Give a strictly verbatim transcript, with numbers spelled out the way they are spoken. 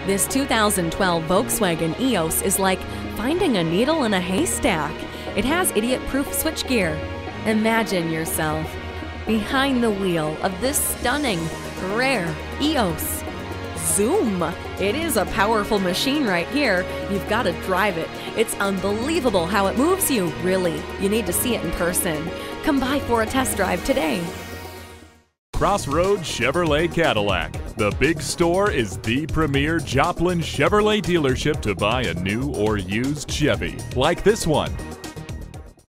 This two thousand twelve Volkswagen Eos is like finding a needle in a haystack. It has idiot-proof switchgear. Imagine yourself behind the wheel of this stunning, rare Eos. Zoom! It is a powerful machine right here. You've got to drive it. It's unbelievable how it moves you, really. You need to see it in person. Come by for a test drive today. Crossroads Chevrolet Cadillac. The big store is the premier Joplin Chevrolet dealership to buy a new or used Chevy, like this one.